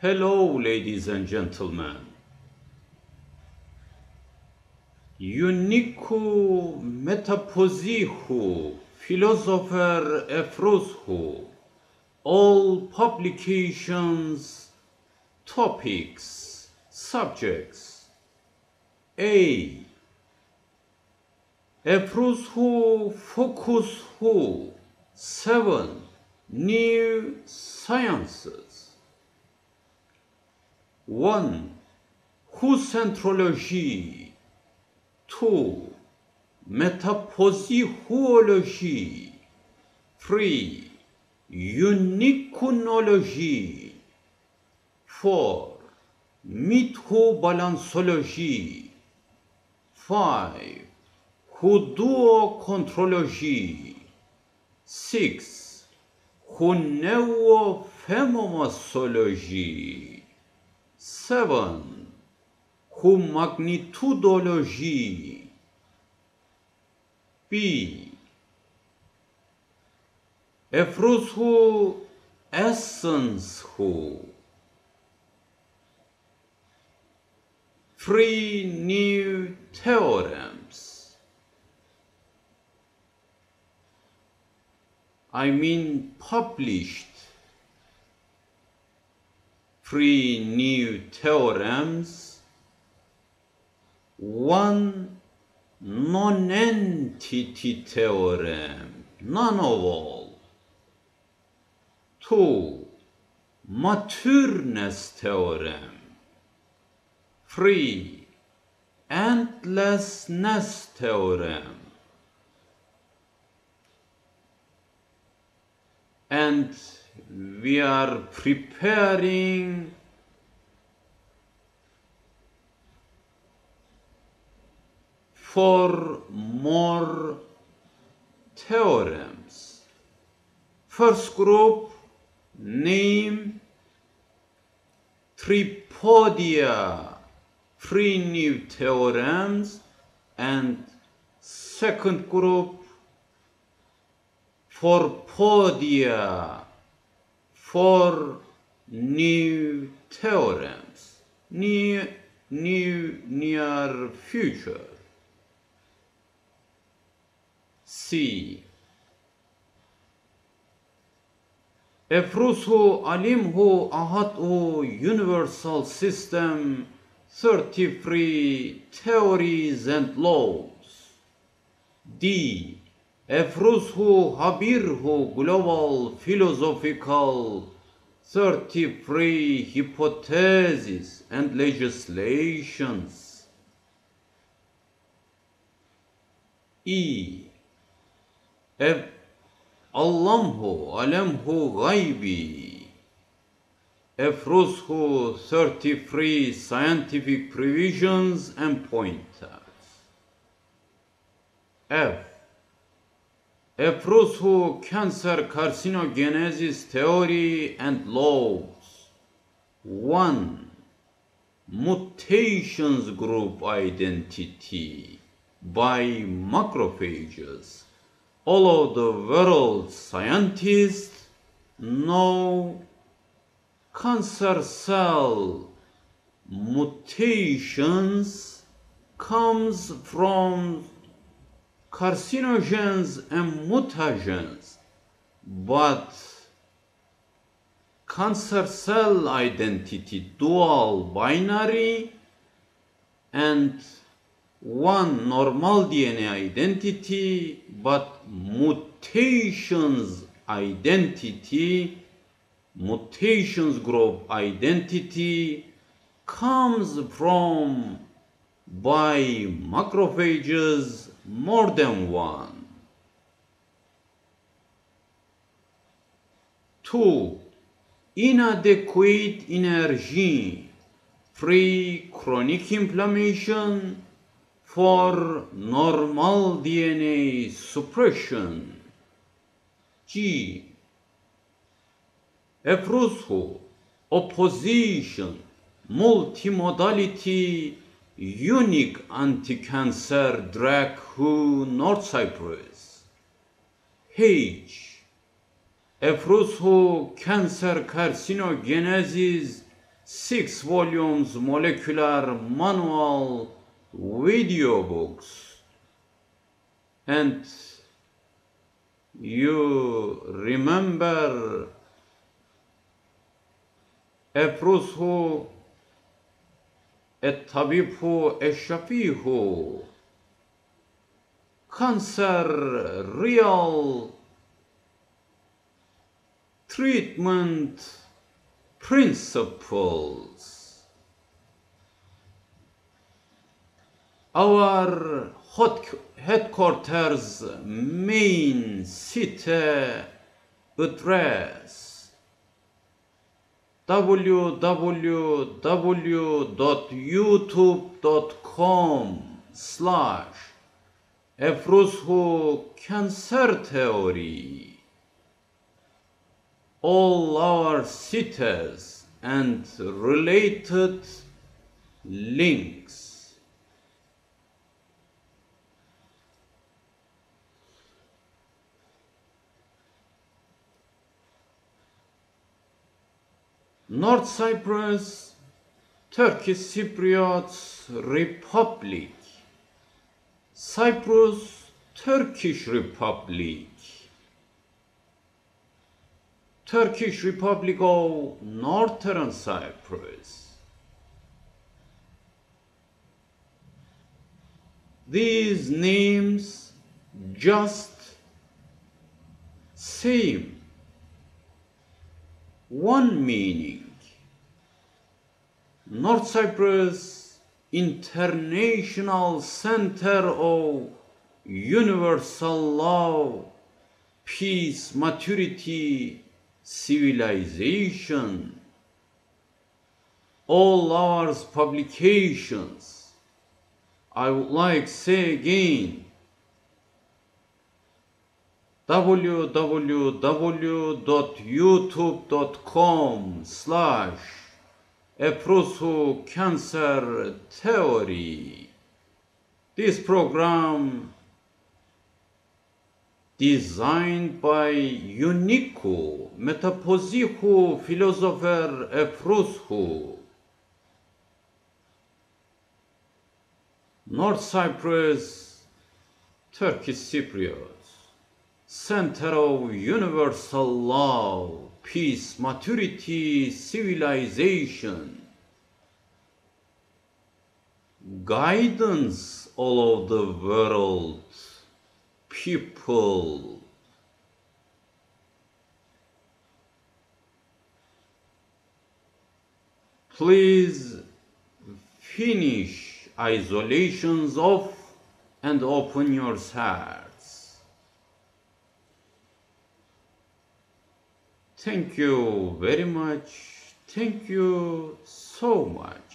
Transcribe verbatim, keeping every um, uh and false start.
Hello, ladies and gentlemen. Unicu metaposihu, philosopher Efrushu, all publications, topics, subjects. A. Efrushu focushu, seven. New sciences. one. Hucentrology. two. Metaposihuology. three. Unicunology. four. Mythobalancology. five. Huduocontrology. six. Huneofemomasology. seven. Humagnitudology. B. Efrushu essencehu. Three new theorems. I mean published. Three new theorems. One non-entity theorem, none of all. Two, Maturnus theorem. Three, endlessness theorem. And we are preparing for more theorems. First group, name Tripodia, three new theorems, and second group, Forpodia, four new theorems, near, new, near future. C. Efrushu alimhu ahadu universal system, thirty-three theories and laws. D. Efrushu habirhu global philosophical, thirty-three hypotheses and legislations. E. Ef Allamhu alamhu ghaibi. Efrushu thirty-three scientific previsions and pointers. F. Efrushu cancer carcinogenesis theory and laws. one. Mutations group identity by macrophages. All of the world's scientists know cancer cell mutations comes from carcinogens and mutagens, but cancer cell identity dual binary and one normal D N A identity, but mutations identity, mutations group identity comes from by macrophages more than one. Two, inadequate energy, three, chronic inflammation, four, normal D N A suppression. G. Efrushu, opposition, multimodality, unique anti-cancer drug who North Cyprus. H. Efrushu cancer carcinogenesis six volumes molecular manual video books, and you remember افرزه الطبيب الشفيه cancer real treatment principles. Our hot headquarters main city address w w w dot youtube dot com slash افرزه cancer theory. All our cities and related links. North Cyprus, Turkish Cypriots Republic, Cyprus, Turkish Republic, Turkish Republic of Northern Cyprus. These names just same one meaning. North Cyprus International Center of Universal Law, Peace, Maturity, Civilization. All our publications, I would like to say again, w w w dot youtube dot com slash افرزه cancer theory. This program designed by Unico Metaphysico philosopher Ephrushu, North Cyprus, Turkish Cypriots, Center of Universal Law, Peace, Maturity, Civilization, guidance all over the world, people. Please finish isolations off and open your hearts. Thank you very much. Thank you so much.